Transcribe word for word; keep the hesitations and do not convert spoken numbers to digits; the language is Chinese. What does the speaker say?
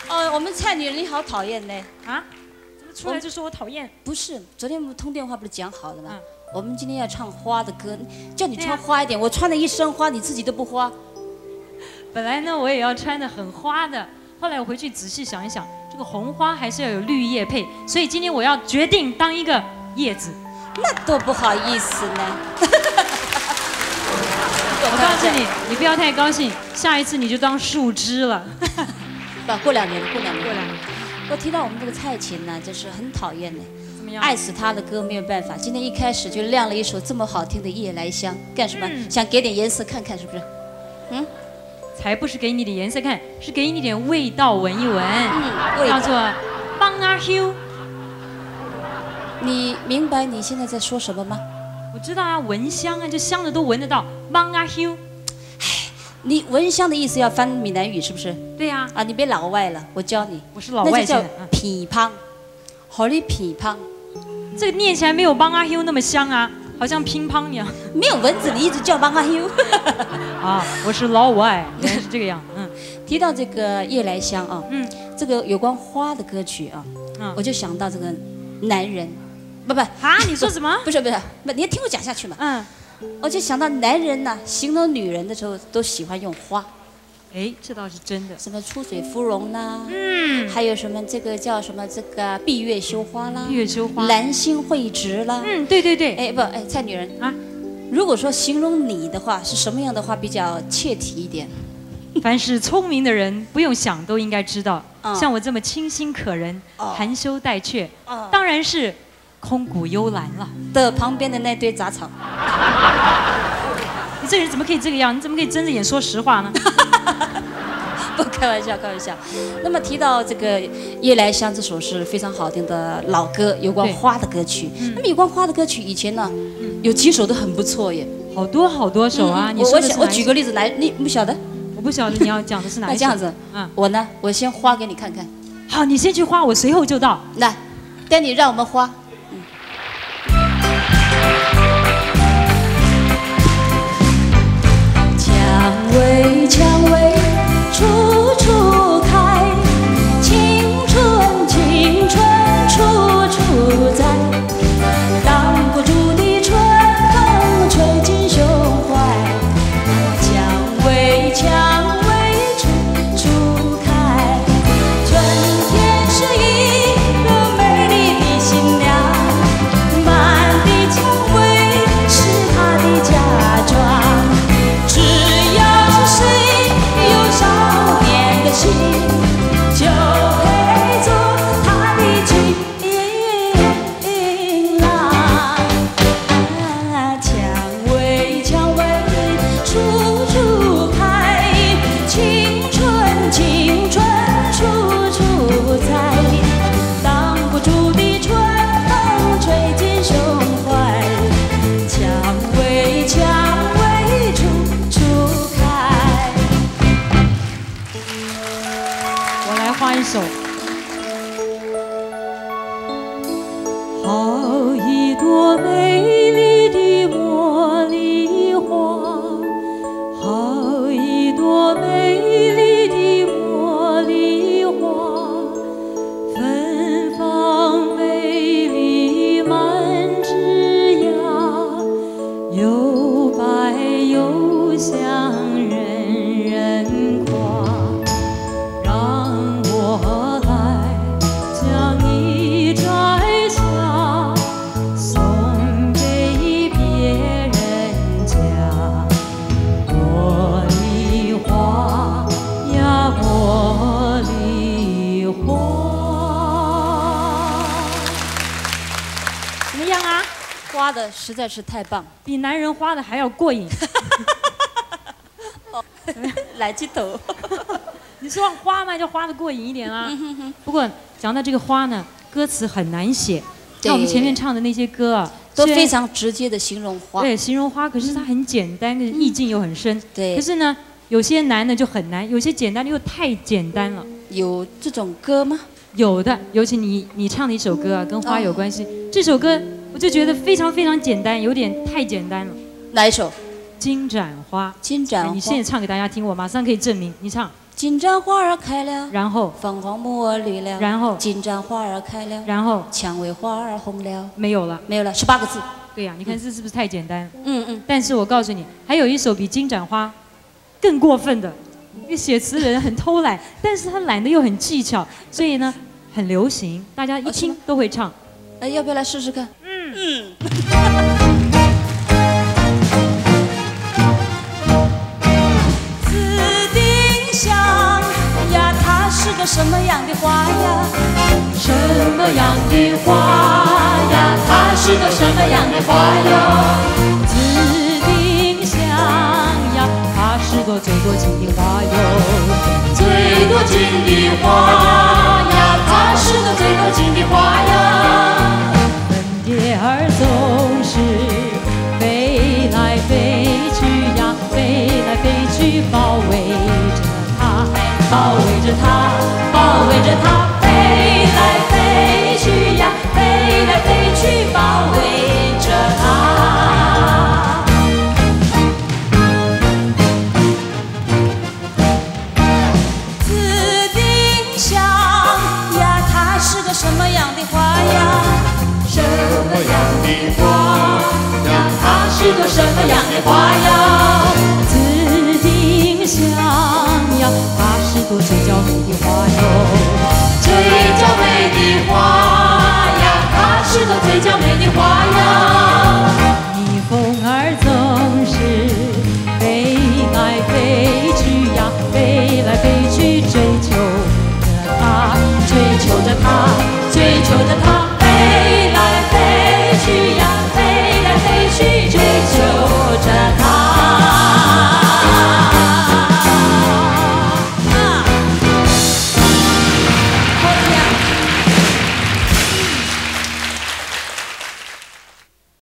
哦，我们蔡女人你好讨厌呢。 啊？怎么出来就说我讨厌？ 不是，昨天我们通电话不是讲好了吗？ 嗯、 我们今天要唱花的歌，叫你穿花一点，我穿了一身花，你自己都不花。 本来呢，我也要穿的很花的，后来我回去仔细想一想，这个红花还是要有绿叶配，所以今天我要决定当一个叶子。 那多不好意思呢。 我告诉你，你不要太高兴，下一次你就当树枝了。 不，过两年，过两年， 过两年。 我提到我们这个蔡琴呢，就是很讨厌呢。 怎么样？ 爱死她的歌没有办法，今天一开始就亮了一首这么好听的《夜来香》，干什么？嗯、想给点颜色看看，是不是？嗯。 才不是给你点颜色看，是给你点味道闻一闻。 嗯， 叫做帮阿 Q。 你明白你现在在说什么吗？ 我知道啊，闻香啊，这香的都闻得到。帮阿 Q。 唉，你闻香的意思要翻闽南语是不是？ 对呀、啊。 啊，你别老外了，我教你。 我是老外。 那就叫乒乓，好你乒乓。 这个念起来没有帮阿 Q 那么香啊。好像乒乓一样， 没有蚊子，你一直叫帮阿 Q。 啊，我是老外，原来是这个样。嗯， 提到这个夜来香啊， 嗯， 这个有关花的歌曲啊，嗯，我就想到这个男人，不不啊，你说什么？ 不是不是，不，你要听我讲下去嘛。 嗯， 我就想到男人呐、啊，形容女人的时候都喜欢用花。 哎，这倒是真的。 什么出水芙蓉啦， 嗯， 还有什么这个叫什么这个闭月羞花啦， 闭月羞花， 兰心蕙植啦， 嗯，对对对。 哎不，哎蔡女人啊， 如果说形容你的话，是什么样的话比较切题一点？ 凡是聪明的人，不用想都应该知道。 嗯、 像我这么清新可人、 哦、 含羞带怯， 哦、 当然是空谷幽兰了。 的旁边的那堆杂草。 你这人怎么可以这个样？你怎么可以睁着眼说实话呢？ 不，开玩笑，开玩笑。那么提到这个《夜来香》这首是非常好听的老歌，有关花的歌曲。嗯、那么有关花的歌曲，以前呢，嗯、有几首都很不错耶， 好多好多首啊。 嗯、 你说的是我我举个例子来，你不晓得？ 我不晓得你要讲的是哪一首。 那这样子，嗯，我呢，我先花给你看看。 好，你先去花，我随后就到。 来 ，Danny， 让我们花。嗯。蔷薇，蔷薇。处处开，青春青春处处在，挡不住的春风吹进胸怀。蔷薇，蔷薇处处开，春天是一个美丽的新娘，满地蔷薇是她的嫁妆，只要是谁有少年的心，就配做他的情郎。蔷薇，蔷薇处处开，青春，青春处处在，挡不住的春风吹进胸怀。蔷薇，蔷薇处处开。 我来画一首。好一朵美丽的茉莉花，好一朵美丽的茉莉花，芬芳美丽满枝桠，又白又香人人夸。让我来将你摘下，送给别人家。茉莉花呀，茉莉花。怎么样啊？ 花的实在是太棒， 比男人花的还要过瘾。 来鸡头。 你说花嘛，就花的过瘾一点啊。不过讲到这个花呢，歌词很难写。像我们前面唱的那些歌啊， 都非常直接的形容花。 对，形容花，可是它很简单，可是意境又很深。 对。 可是呢，有些难的就很难，有些简单的又太简单了。 有这种歌吗？ 有的，尤其你你唱的一首歌啊，跟花有关系。这首歌我就觉得非常非常简单，有点太简单了。 哪一首？ 金盏花。 金盏花。 你现在唱给大家听，我马上可以证明。你唱。 金盏花儿开了， 然后凤凰木儿绿了， 然后金盏花儿开了， 然后蔷薇花儿红了， 没有了。 没有了，十八个字。 对呀、你看这是不是太简单？ 嗯嗯， 但是我告诉你，还有一首比金盏花更过分的，一个写词人很偷懒，但是他懒得又很技巧，所以呢很流行，大家一听哦是吗都会唱。 哎，要不要来试试看？ 嗯嗯。紫丁香呀，它是个什么样的花呀？ 什么样的花呀？它是个什么样的花呀？紫丁香呀，它是个最多情的花哟。最多情的花呀，它是个最多情的花呀。粉蝶儿总是飞来飞去呀，飞来飞去，包围着它，包围着它，包围着它，飞来飞去呀，飞来飞去，包围着它。 紫丁香呀，它是个什么样的花呀？ 什么样的花呀？它是个什么样的花呀？紫丁香呀，它是朵最娇美的花哟。